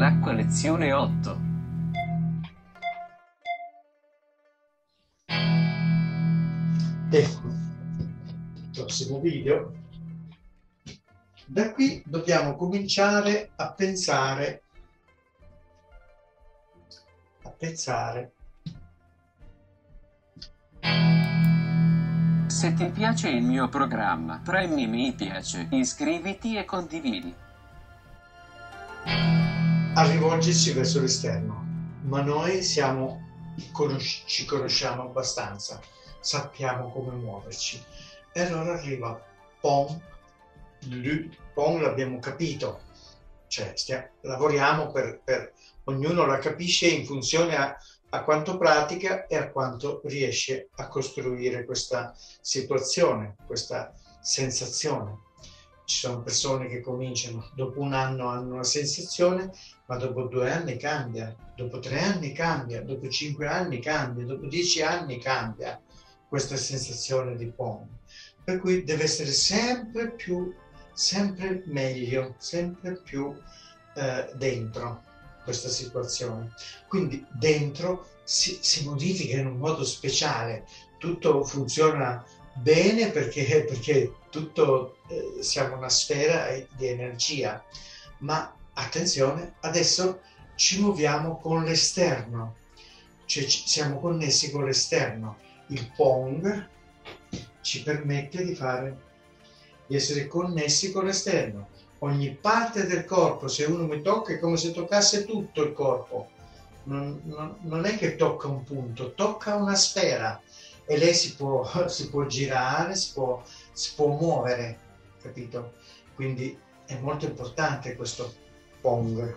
dell'acqua lezione 8. Ecco, prossimo video. Da qui dobbiamo cominciare a pensare Se ti piace il mio programma, premi mi piace, iscriviti e condividi. a rivolgerci verso l'esterno, ma noi ci conosciamo abbastanza, sappiamo come muoverci. E allora arriva Pong, Pong l'abbiamo capito, cioè lavoriamo ognuno la capisce in funzione a quanto pratica e a quanto riesce a costruire questa situazione, questa sensazione. Ci sono persone che cominciano, dopo un anno hanno una sensazione, ma dopo 2 anni cambia, dopo 3 anni cambia, dopo 5 anni cambia, dopo 10 anni cambia questa sensazione di Pong. Per cui deve essere sempre meglio, sempre più dentro questa situazione. Quindi dentro si modifica in un modo speciale, tutto funziona bene perché tutto siamo una sfera di energia, ma attenzione, adesso ci muoviamo con l'esterno, cioè siamo connessi con l'esterno. Il Pong ci permette di essere connessi con l'esterno. Ogni parte del corpo, se uno mi tocca, è come se toccasse tutto il corpo. Non è che tocca un punto, tocca una sfera e lei si può girare, si può muovere, capito? Quindi è molto importante questo Pong.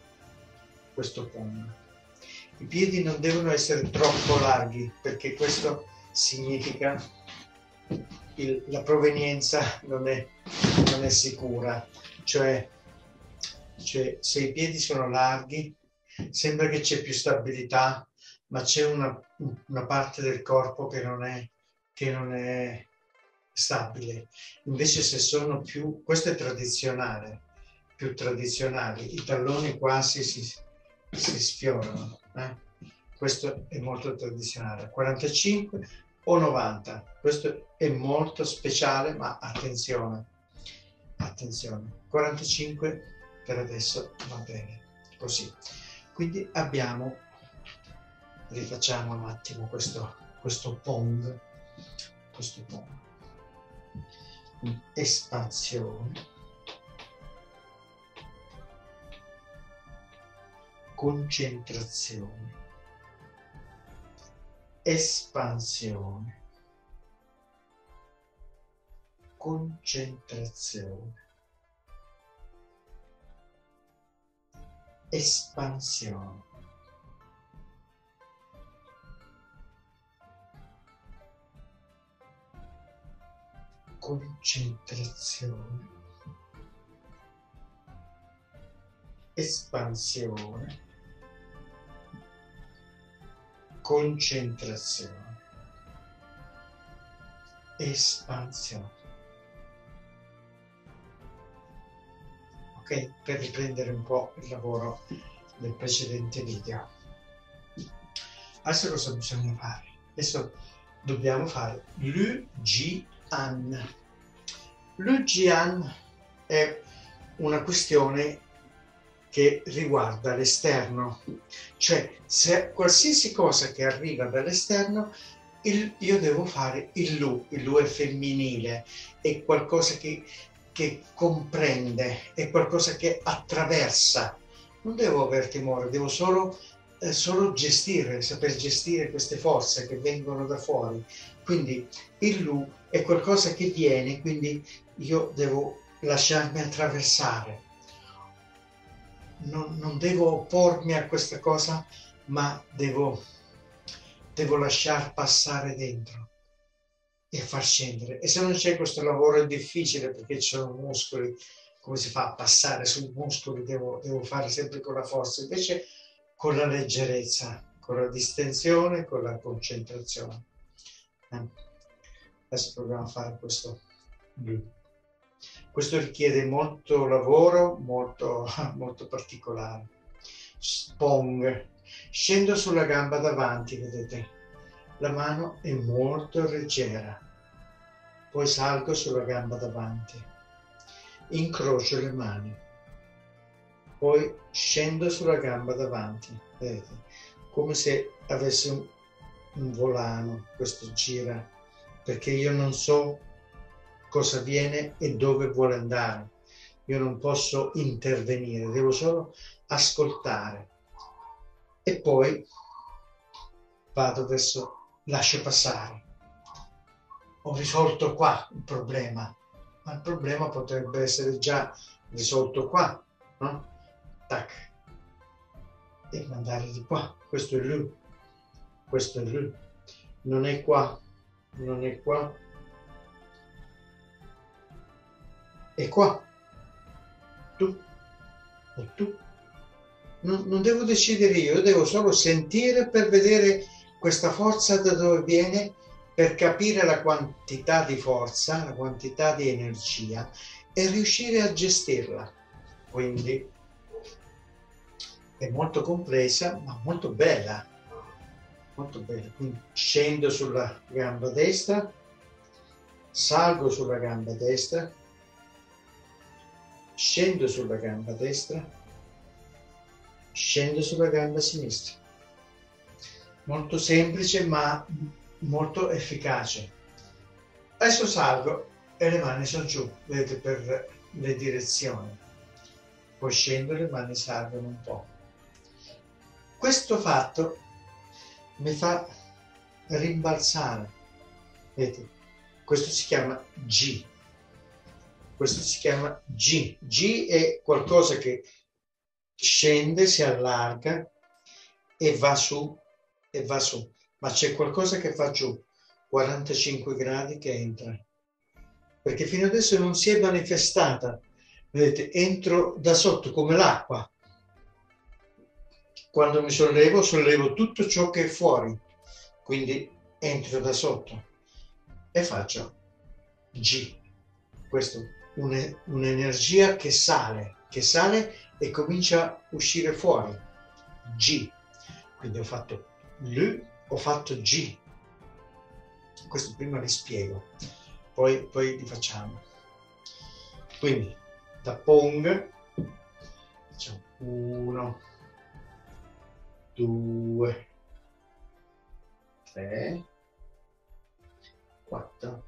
I piedi non devono essere troppo larghi, perché questo significa la provenienza non è sicura, cioè se i piedi sono larghi sembra che c'è più stabilità, ma c'è una parte del corpo che non è stabile. Invece se sono questo è tradizionale, più tradizionali, i talloni quasi si sfiorano, questo è molto tradizionale. 45 o 90, questo è molto speciale, ma attenzione, 45 per adesso va bene, così. Quindi rifacciamo un attimo questo Pong, espansione, concentrazione, espansione, concentrazione, espansione, concentrazione, espansione, concentrazione, espansione. Ok? Per riprendere un po' il lavoro del precedente video. Adesso cosa bisogna fare? Adesso dobbiamo fare l'U-Ji-An. L'U-Ji-An è una questione che riguarda l'esterno, cioè se qualsiasi cosa che arriva dall'esterno io devo fare il Lu è femminile, è qualcosa che comprende, è qualcosa che attraversa. Non devo aver timore, devo solo gestire, saper gestire queste forze che vengono da fuori. Quindi il Lu è qualcosa che viene, quindi io devo lasciarmi attraversare. Non devo oppormi a questa cosa, ma devo lasciar passare dentro e far scendere. E se non c'è questo lavoro è difficile, perché ci sono muscoli, come si fa a passare sui muscoli? Devo fare sempre con la forza, invece con la leggerezza, con la distensione, con la concentrazione. Adesso proviamo a fare questo. Questo richiede molto lavoro, molto particolare. Pong, scendo sulla gamba davanti, vedete, la mano è molto leggera, poi salgo sulla gamba davanti, incrocio le mani, poi scendo sulla gamba davanti, vedete, come se avessi un volano, questo gira, perché io non so cosa viene e dove vuole andare, io non posso intervenire, devo solo ascoltare. E poi vado verso, lascio passare. Ho risolto qua il problema, ma il problema potrebbe essere già risolto qua, no? Tac. E mandare di qua. Questo è lui, questo è lui. Non è qua, non è qua. È qua. Tu o tu. Non devo decidere io devo solo sentire per vedere questa forza da dove viene, per capire la quantità di forza, la quantità di energia e riuscire a gestirla. Quindi è molto complessa, ma molto bella. Molto bella. Quindi scendo sulla gamba destra, salgo sulla gamba destra, scendo sulla gamba destra, scendo sulla gamba sinistra. Molto semplice ma molto efficace. Adesso salgo e le mani sono giù, vedete, per le direzioni. Poi scendo e le mani salgono un po'. Questo fatto mi fa rimbalzare. Vedete? Questo si chiama G. Questo si chiama G. G è qualcosa che scende, si allarga e va su, ma c'è qualcosa che fa giù, 45 gradi che entra, perché fino adesso non si è manifestata, vedete, entro da sotto come l'acqua, quando mi sollevo tutto ciò che è fuori, quindi entro da sotto e faccio G, questo un'energia che sale e comincia a uscire fuori. G. Quindi ho fatto L, ho fatto G. Questo prima li spiego, poi li facciamo. Quindi da Pong facciamo 1, 2, 3, 4.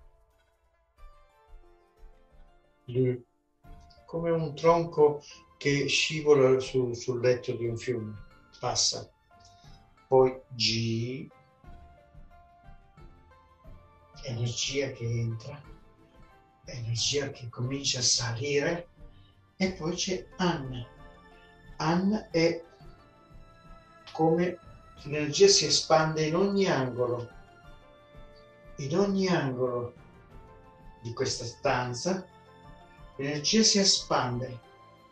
L, come un tronco che scivola sul letto di un fiume, passa. Poi G, energia che entra, energia che comincia a salire, e poi c'è An. An è come l'energia si espande in ogni angolo di questa stanza, l'energia si espande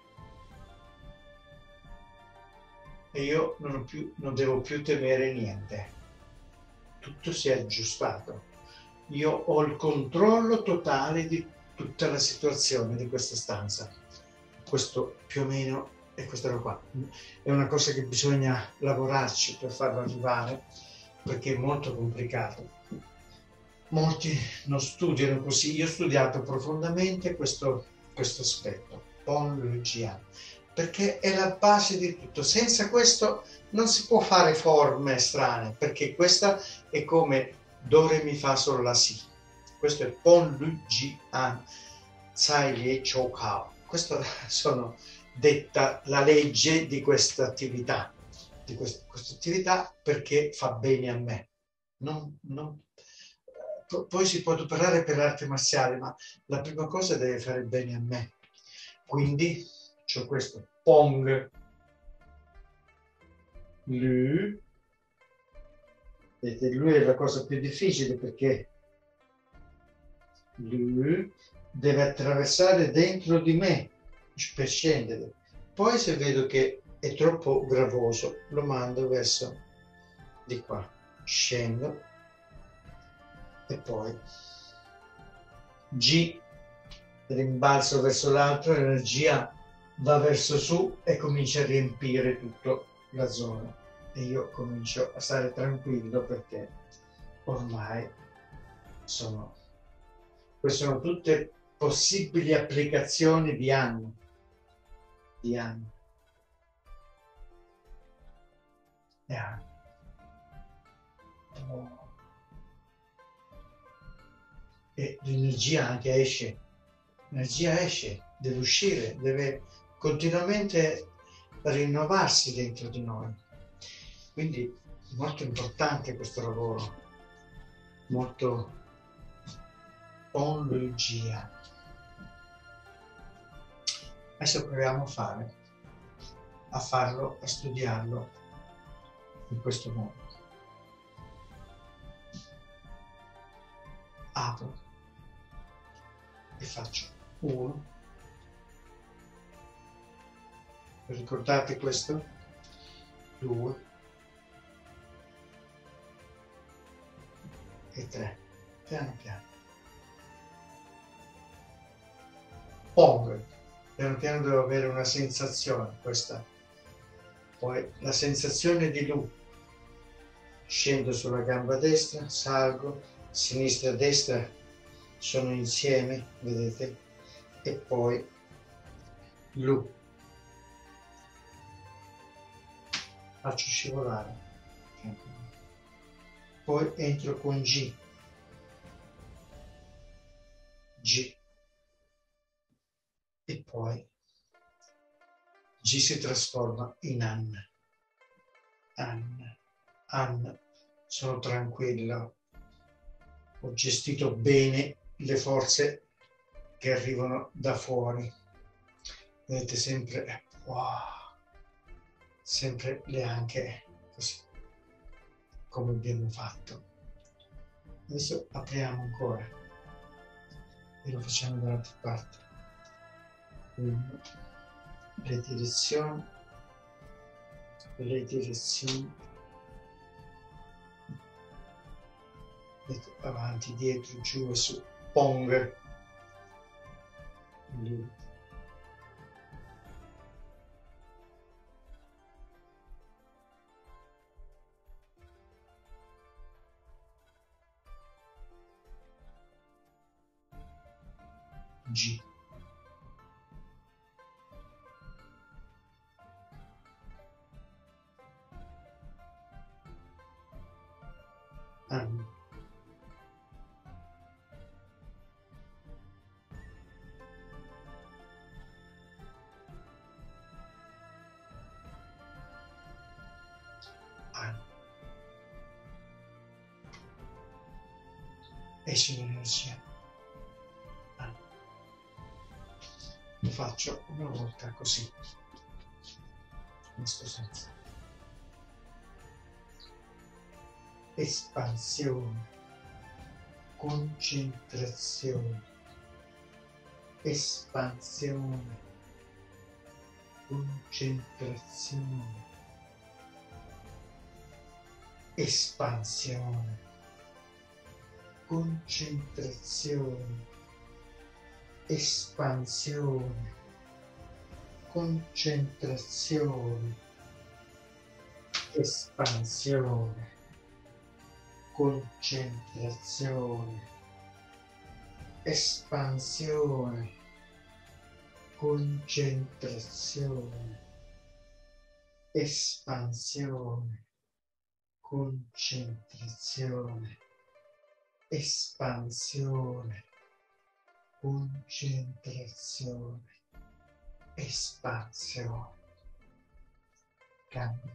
e io non devo più temere niente, tutto si è aggiustato, io ho il controllo totale di tutta la situazione di questa stanza. Questo più o meno è questa roba qua, è una cosa che bisogna lavorarci per farlo arrivare, perché è molto complicato. Molti non studiano così, io ho studiato profondamente questo aspetto, Pon Lucian, perché è la base di tutto. Senza questo non si può fare forme strane, perché questa è come Do Re Mi Fa Sol La Si. Questo è Pon Lucian, Tsai Lie Chou Kao. Questa sono detta la legge di questa attività, perché fa bene a me. Poi si può adoperare per l'arte marziale, ma la prima cosa deve fare bene a me. Quindi c'ho questo Pong, Lu. Vedete, lui è la cosa più difficile, perché lui deve attraversare dentro di me per scendere. Poi se vedo che è troppo gravoso, lo mando verso di qua, scendo e poi G, rimbalzo verso l'altro, energia va verso su e comincia a riempire tutta la zona. E io comincio a stare tranquillo perché ormai queste sono tutte possibili applicazioni di anno. Di anno. Di anno. Oh. E l'energia anche esce. L'energia esce, deve uscire, deve continuamente rinnovarsi dentro di noi. Quindi è molto importante questo lavoro, molto ologia. Adesso proviamo a farlo, a studiarlo in questo modo. Apro e faccio 1. Ricordate questo? 2 e 3. Piano piano. Pongo. Piano piano devo avere una sensazione, questa. Poi la sensazione di lu. Scendo sulla gamba destra, salgo, sinistra e destra sono insieme, vedete? E poi lu. Faccio scivolare. Poi entro con G. G. E poi G si trasforma in An. An. An. Sono tranquillo. Ho gestito bene le forze che arrivano da fuori. Vedete sempre, wow, sempre le anche così, come abbiamo fatto. Adesso apriamo ancora e lo facciamo dall'altra parte. Quindi, le direzioni, avanti, dietro, giù e su, Pong. Lì. G. An. An. Esce l'energia. An. Lo faccio una volta così, in questo senso. Espansione, concentrazione, espansione, concentrazione, espansione, concentrazione, espansione, concentrazione, espansione, concentrazione, espansione, concentrazione, espansione, concentrazione, espansione, concentrazione, espansione. Cambio.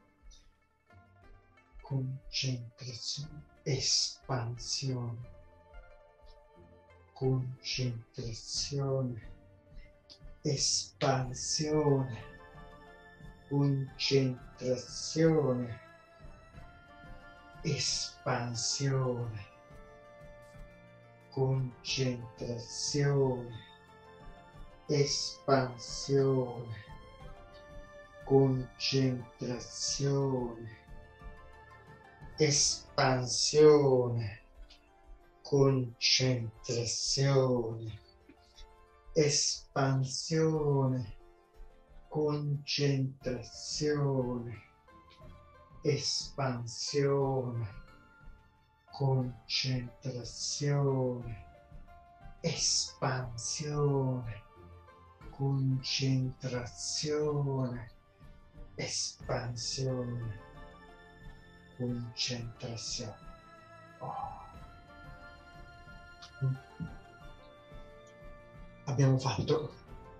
Concentrazione, espansione, concentrazione, espansione, concentrazione, espansione, concentrazione, espansione, concentrazione, espansione, concentrazione, espansione, concentrazione, espansione, concentrazione, espansione, concentrazione, espansione, concentrazione. Oh. Abbiamo fatto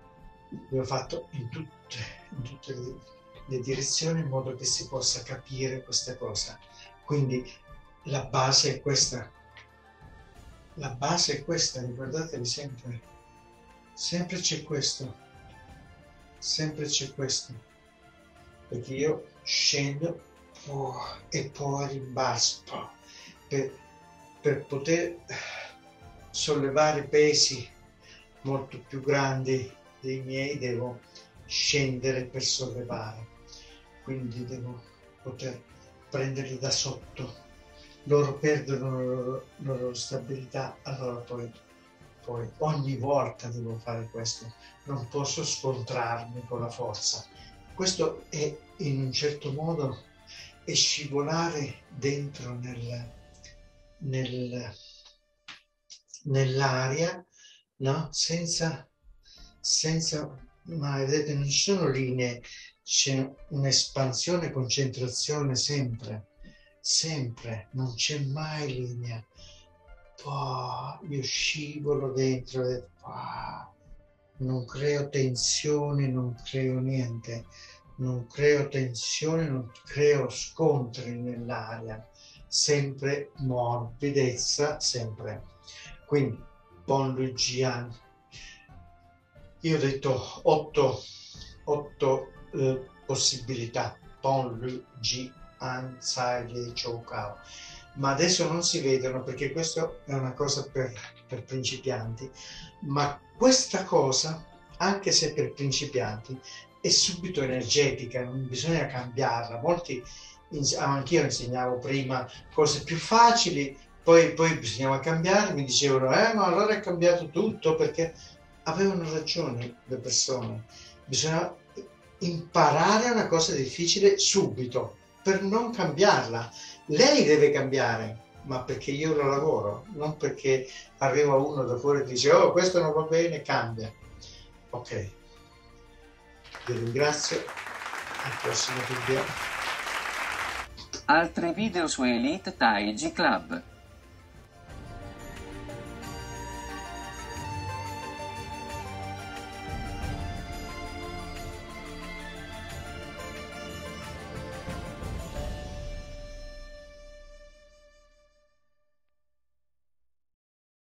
in tutte le direzioni in modo che si possa capire questa cosa. Quindi la base è questa. La base è questa, ricordatevi sempre. Sempre c'è questo. Sempre c'è questo. Perché io scendo e poi rimbalzo per poter sollevare pesi molto più grandi dei miei, devo scendere per sollevare, quindi devo poter prenderli da sotto. Loro perdono la loro stabilità, allora poi ogni volta devo fare questo, non posso scontrarmi con la forza. Questo è in un certo modo è scivolare dentro nell'aria, no? Senza, ma vedete, non ci sono linee, c'è un'espansione, concentrazione sempre, non c'è mai linea. Io scivolo dentro, non creo tensione, non creo niente, non creo tensione, non creo scontri nell'aria, sempre morbidezza, sempre. Quindi Bon Lu Jian, io ho detto 8 possibilità, Bon Lu Jian, Sai Li Chou Cao, ma adesso non si vedono perché questa è una cosa per principianti, ma questa cosa, anche se per principianti, è subito energetica, non bisogna cambiarla. Molti, anch'io insegnavo prima cose più facili, poi bisognava cambiare, mi dicevano ma allora è cambiato tutto, perché avevano ragione le persone. Bisogna imparare una cosa difficile subito per non cambiarla. Lei deve cambiare, ma perché io lo lavoro, non perché arriva uno da fuori e dice oh questo non va bene, cambia. Ok, vi ringrazio, al prossimo video. Altri video su Elite Tai Chi Club.